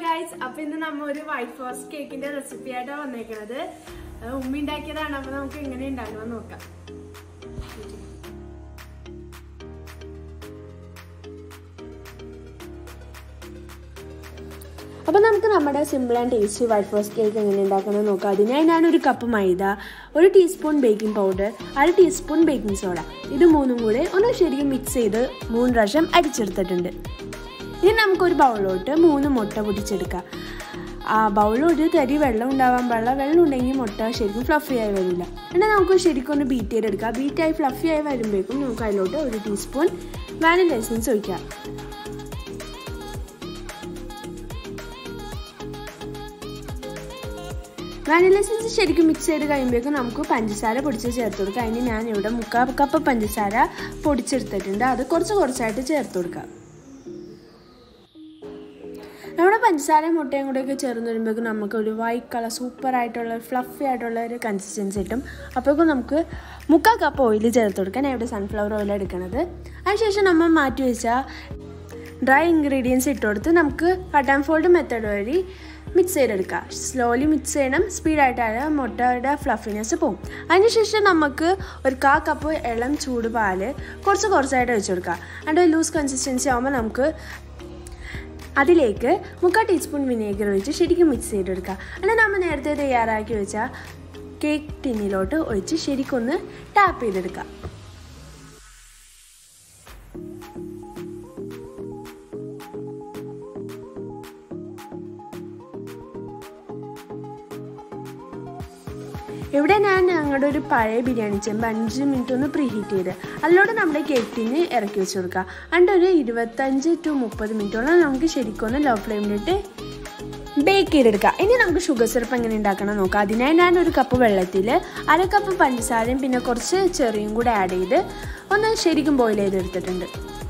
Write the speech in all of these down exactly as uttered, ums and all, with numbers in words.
guys, now we have a white forest cake recipe. We will make it. We will make it. അപ്പോൾ നമുക്ക് നമ്മുടെ simple and tasty white forest cake എങ്ങനെ ഉണ്ടാക്കുന്നത് നോക്കാം. അതിനായി ഞാൻ ഒരു കപ്പ് മൈദ, ഒരു ടീസ്പൂൺ ബേക്കിംഗ് പൗഡർ, അര ടീസ്പൂൺ ബേക്കിംഗ് സോഡ ഇത് മൂന്നും കൂടെ ഒന്ന് ശരിക്കും മിക്സ് ചെയ്ത് മൂന്ന് പ്രാവശ്യം അടിച്ചെടുത്തിട്ടുണ്ട്. ഇനി നമുക്കൊരു ബൗളിലോട്ട് മൂന്ന് മുട്ട പൊടിച്ചെടുക്കാം. ആ ബൗളിൽ ഒരു തരി വെള്ളം ഉണ്ടാവാൻ പാടില്ല. വെള്ളം ഉണ്ടെങ്കിൽ മുട്ട ശരിക്കും ഫ്ലഫി ആയി വരില്ല. എന്നാൽ നമുക്ക് ശരിക്കും ഒന്ന് ബീറ്റ് ചെയ്തെടുക്കാം. ബീറ്റായി ഫ്ലഫി ആയി വരുമ്പോഴേക്കും നമുക്ക് അതിലോട്ട് ഒരു ടീസ്പൂൺ വാനില എസൻസ് ഒഴിക്കാം. വാനില എസൻസ് ശരിക്കും മിക്സ് ചെയ്ത് കഴിയുമ്പോഴേക്കും നമുക്ക് പഞ്ചസാര പൊടിച്ച് ചേർത്ത് കൊടുക്കാം. അതിന് ഞാൻ ഇവിടെ മുക്കാൽ കപ്പ് പഞ്ചസാര പൊടിച്ചെടുത്തിട്ടുണ്ട്. അത് കുറച്ച് കുറച്ചായിട്ട് ചേർത്ത് കൊടുക്കാം. നമ്മുടെ പഞ്ചസാരയും മുട്ടയും കൂടെയൊക്കെ ചേർന്ന് വരുമ്പോഴേക്കും നമുക്ക് ഒരു വൈറ്റ് കളർ സൂപ്പറായിട്ടുള്ള ഫ്ലഫി ആയിട്ടുള്ള ഒരു കൺസിസ്റ്റൻസി കിട്ടും. അപ്പോഴേക്കും നമുക്ക് മുക്കാൽ കപ്പ് ഓയിൽ ചേർത്ത് കൊടുക്കാം. ഞാൻ ഇവിടെ സൺഫ്ലവർ ഓയിൽ എടുക്കുന്നത്. അതിനുശേഷം നമ്മൾ മാറ്റി വെച്ചാൽ ഡ്രൈ ഇൻഗ്രീഡിയൻസ് ഇട്ട് കൊടുത്ത് നമുക്ക് കട്ട് ആൻഡ് ഫോൾഡ് മെത്തേഡ് വഴി മിക്സ് ചെയ്തെടുക്കുക. സ്ലോലി മിക്സ് ചെയ്യണം. സ്പീഡായിട്ടാണ് മുട്ടയുടെ ഫ്ലഫിനെസ് പോകും. അതിനുശേഷം നമുക്ക് ഒരു കാ കപ്പ് ഇളം ചൂട് പാല് കുറച്ച് കുറച്ചായിട്ട് വെച്ച് കൊടുക്കുക. അതിൻ്റെ ലൂസ് കൺസിസ്റ്റൻസി ആകുമ്പോൾ നമുക്ക് അതിലേക്ക് മുക്കാൽ ടീസ്പൂൺ വിനേഗർ ഒഴിച്ച് ശരിക്കും മിക്സ് ചെയ്തെടുക്കുക. അല്ലെങ്കിൽ നമ്മൾ നേരത്തെ തയ്യാറാക്കി വെച്ചാൽ കേക്ക് ടിന്നിലോട്ട് ഒഴിച്ച് ശരിക്കൊന്ന് ടാപ്പ് ചെയ്തെടുക്കുക. ഇവിടെ ഞാൻ ഞങ്ങളുടെ ഒരു പഴയ ബിരിയാണി ചെമ്പ് അഞ്ച് മിനിറ്റ് ഒന്ന് പ്രീ ഹീറ്റ് ചെയ്ത് അതിലോട്ട് നമ്മുടെ കേക്കിന് ഇറക്കി വെച്ച് കൊടുക്കുക. അതിൻ്റെ ഒരു ഇരുപത്തഞ്ച് ടു മുപ്പത് മിനിറ്റോളം നമുക്ക് ശരിക്കും ഒന്ന് ലോ ഫ്ലെയിമിലിട്ട് ബേക്ക് ചെയ്തെടുക്കുക. ഇനി നമുക്ക് ഷുഗർ സിറപ്പ് എങ്ങനെ ഉണ്ടാക്കണം നോക്കാം. അതിനായി ഞാൻ ഒരു കപ്പ് വെള്ളത്തിൽ അര കപ്പ് പഞ്ചസാരയും പിന്നെ കുറച്ച് ചെറിയും കൂടെ ആഡ് ചെയ്ത് ഒന്ന് ശരിക്കും ബോയിൽ ചെയ്തെടുത്തിട്ടുണ്ട്.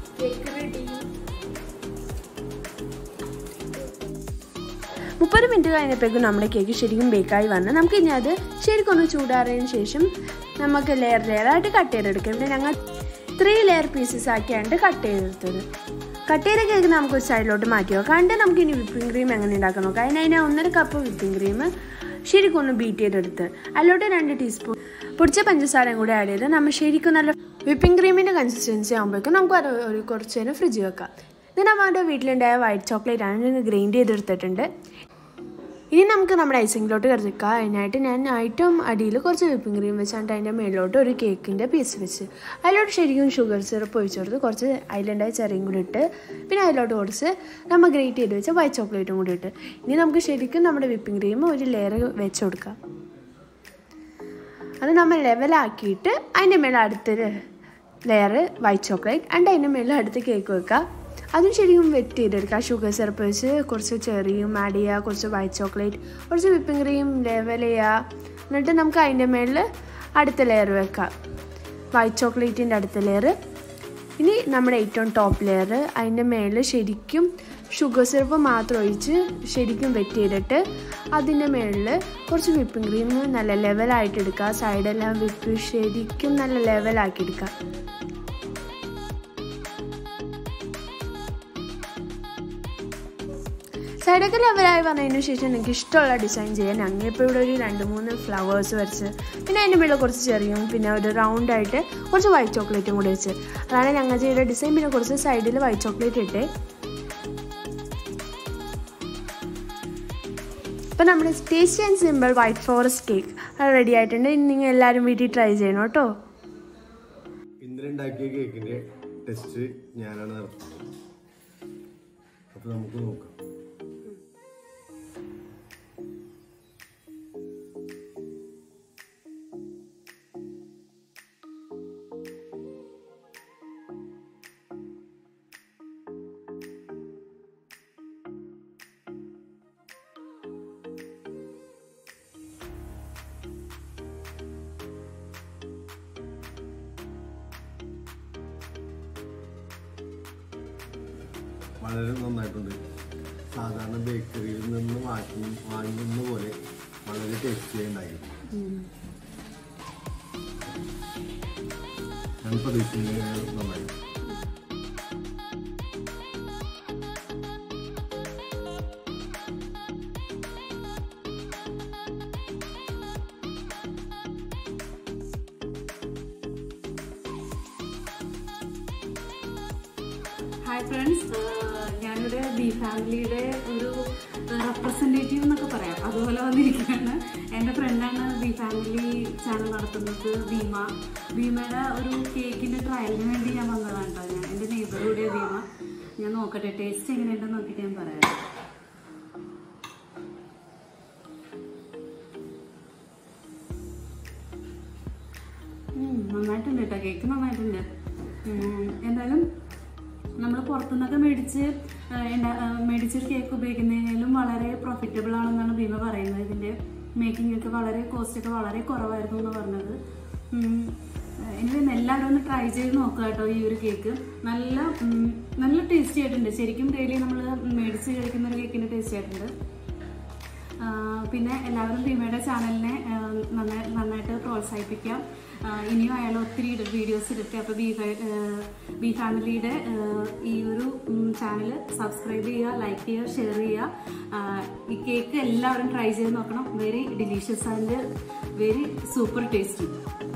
മുപ്പത് മിനിറ്റ് കഴിഞ്ഞപ്പോഴേക്കും നമ്മുടെ കേക്ക് ശരിക്കും ബേക്കായി വന്ന് നമുക്ക് ഇനി അത് ശരിക്കും ഒന്ന് ചൂടാറിയതിന് ശേഷം നമുക്ക് ലെയർ ലെയറായിട്ട് കട്ട് ചെയ്തെടുക്കാം. ഇവിടെ ഞങ്ങൾ ത്രീ ലെയർ പീസസ് ആക്കിയാണ് കട്ട് ചെയ്തെടുത്തത്. കട്ട് ചെയ്ത കേക്ക് നമുക്ക് ഒരു സൈഡിലോട്ട് മാറ്റി വെക്കാം. കണ്ട് നമുക്ക് ഇനി വിപ്പിംഗ് ക്രീം എങ്ങനെ ഉണ്ടാക്കാൻ നോക്കാം. അതിന് ഒന്നര കപ്പ് വിപ്പിംഗ് ക്രീം ശരിക്കും ഒന്ന് ബീറ്റ് ചെയ്തെടുത്ത് അതിലോട്ട് രണ്ട് ടീസ്പൂൺ പൊടിച്ച പഞ്ചസാരയും കൂടി ആഡ് ചെയ്ത് നമ്മൾ ശരിക്കും നല്ല വിപ്പിംഗ് ക്രീമിൻ്റെ കൺസിസ്റ്റൻസി ആകുമ്പോഴേക്കും നമുക്ക് അത് ഒരു കുറച്ച് നേരം ഫ്രിഡ്ജ് വെക്കാം. ഇത് നമ്മുടെ വീട്ടിലുണ്ടായ വൈറ്റ് ചോക്ലേറ്റ് ആണ് ഞാൻ ഗ്രൈൻഡ് ചെയ്തെടുത്തിട്ടുണ്ട്. ഇനി നമുക്ക് നമ്മുടെ ഐസിങ്ങിലോട്ട് കറിക്കാം. അതിനായിട്ട് ഞാൻ ഏറ്റവും അടിയിൽ കുറച്ച് വിപ്പിംഗ് ക്രീം വെച്ചാണ്ട് അതിൻ്റെ മേളിലോട്ട് ഒരു കേക്കിൻ്റെ പീസ് വെച്ച് അതിലോട്ട് ശരിക്കും ഷുഗർ സിറപ്പ് ഒഴിച്ചു കൊടുത്ത് കുറച്ച് അതിലുണ്ടായ ചെറിയും കൂടി ഇട്ട് പിന്നെ അതിലോട്ട് കുറച്ച് നമ്മൾ ഗ്രേറ്റ് ചെയ്ത് വെച്ച വൈറ്റ് ചോക്ലേറ്റും കൂടി ഇട്ട് ഇനി നമുക്ക് ശരിക്കും നമ്മുടെ വിപ്പിംഗ് ക്രീം ഒരു ലെയർ വെച്ച് കൊടുക്കാം. അത് നമ്മൾ ലെവലാക്കിയിട്ട് അതിൻ്റെ മേലെ അടുത്തൊരു ലെയർ വൈറ്റ് ചോക്ലേറ്റ് ആൻഡ് അതിൻ്റെ മേലെ അടുത്ത് കേക്ക് വെക്കുക. അതും ശരിക്കും വെറ്റ് ചെയ്തെടുക്കുക. ഷുഗർ സിറപ്പ് വെച്ച് കുറച്ച് ചെറിയും ആഡ് ചെയ്യുക, കുറച്ച് വൈറ്റ് ചോക്ലേറ്റ്, കുറച്ച് വിപ്പിംഗ് ക്രീം ലെവൽ ചെയ്യുക. എന്നിട്ട് നമുക്ക് അതിൻ്റെ മേളിൽ അടുത്ത ലെയർ വെക്കാം, വൈറ്റ് ചോക്ലേറ്റിൻ്റെ അടുത്ത ലെയർ. ഇനി നമ്മുടെ ഏറ്റവും ടോപ്പ് ലെയർ അതിൻ്റെ മേളിൽ ശരിക്കും ഷുഗർ സിറപ്പ് മാത്രം ഒഴിച്ച് ശരിക്കും വെറ്റ് ചെയ്തിട്ട് അതിൻ്റെ മേളിൽ കുറച്ച് വിപ്പിംഗ് ക്രീം നല്ല ലെവലായിട്ട് എടുക്കുക. സൈഡെല്ലാം വിപ്പ് ശരിക്കും നല്ല ലെവലാക്കി എടുക്കുക. സൈഡൊക്കെ ലെവലായി വന്നതിന് ശേഷം എനിക്ക് ഇഷ്ടമുള്ള ഡിസൈൻ ചെയ്യാൻ ഞങ്ങൾ ഇപ്പോൾ ഇവിടെ ഒരു രണ്ട് മൂന്ന് ഫ്ലവേഴ്സ് വരച്ച് പിന്നെ അതിൻ്റെ മേളിൽ കുറച്ച് ചെറിയും പിന്നെ ഒരു റൗണ്ടായിട്ട് കുറച്ച് വൈറ്റ് ചോക്ലേറ്റും കൂടി വെച്ച് അതാണ് ഞങ്ങൾ ചെയ്ത ഡിസൈൻ. പിന്നെ കുറച്ച് സൈഡിൽ വൈറ്റ് ചോക്ലേറ്റ് ഇട്ടേ. അപ്പോൾ നമ്മുടെ tasty and simple white forest cake അത് റെഡി ആയിട്ടുണ്ട്. നിങ്ങൾ എല്ലാവരും വീട്ടിൽ ട്രൈ ചെയ്യണം കേട്ടോ. ഇന്നലെ ഉണ്ടാക്കിയ കേക്കിൻ്റെ ടെസ്റ്റ് ഞാനാണ് നടത്തുന്നത്. അപ്പോൾ നമുക്ക് നോക്കാം. വളരെ നന്നായിട്ടുണ്ട്. സാധാരണ ബേക്കറിയിൽ നിന്ന് വാങ്ങി വാങ്ങുന്ന പോലെ വളരെ ടേസ്റ്റി ഉണ്ടായി. ഞാൻ പ്രതീക്ഷിക്കുന്നത് നന്നായി. ഹായ് ഫ്രണ്ട്സ്, ഞാനിവിടെ ബി ഫാമിലിയുടെ ഒരു റെപ്രസെൻറ്റേറ്റീവ് എന്നൊക്കെ പറയാം, അതുപോലെ വന്നിരിക്കുകയാണ്. എൻ്റെ ഫ്രണ്ടാണ് ബി ഫാമിലി ചാനൽ നടത്തുന്നത്, ഭീമ. ഭീമയുടെ ഒരു കേക്കിൻ്റെ ട്രയലിന് വേണ്ടി ഞാൻ വന്നതാണ് കേട്ടോ. ഞാൻ എൻ്റെ നെയ്ബറുടെ ഭീമ. ഞാൻ നോക്കട്ടെ ടേസ്റ്റ് എങ്ങനെയുണ്ടെന്ന് നോക്കിയിട്ട് ഞാൻ പറയാം. നന്നായിട്ടുണ്ട് കേട്ടോ, കേക്ക് നന്നായിട്ടുണ്ട്. എന്തായാലും നമ്മൾ പുറത്തുനിന്നൊക്കെ മേടിച്ച് മേടിച്ചൊരു കേക്ക് ഉപയോഗിക്കുന്നതിനും വളരെ പ്രോഫിറ്റബിൾ ആണെന്നാണ് ഭീമ പറയുന്നത്. ഇതിൻ്റെ മേക്കിംഗ് ഒക്കെ വളരെ കോസ്റ്റ് ഒക്കെ വളരെ കുറവായിരുന്നു എന്ന് പറഞ്ഞത്. ഇനി എല്ലാവരും ഒന്ന് ട്രൈ ചെയ്ത് നോക്കുക കേട്ടോ. ഈ ഒരു കേക്ക് നല്ല നല്ല ടേസ്റ്റി ആയിട്ടുണ്ട്. ശരിക്കും ഡെയിലി നമ്മൾ മേടിച്ച് കഴിക്കുന്ന ഒരു കേക്കിൻ്റെ ടേസ്റ്റ് ആയിട്ടുണ്ട്. പിന്നെ എല്ലാവരും ഭീമയുടെ ചാനലിനെ നന്നായി നന്നായിട്ട് പ്രോത്സാഹിപ്പിക്കാം. ഇനിയും അയാൾ ഒത്തിരി വീഡിയോസ് ഇടട്ടെ. അപ്പോൾ ബി ബി ഫാമിലിയുടെ ഈ ഒരു ചാനൽ സബ്സ്ക്രൈബ് ചെയ്യുക, ലൈക്ക് ചെയ്യുക, ഷെയർ ചെയ്യുക. ഈ കേക്ക് എല്ലാവരും ട്രൈ ചെയ്ത് നോക്കണം. Very delicious and very super tasty.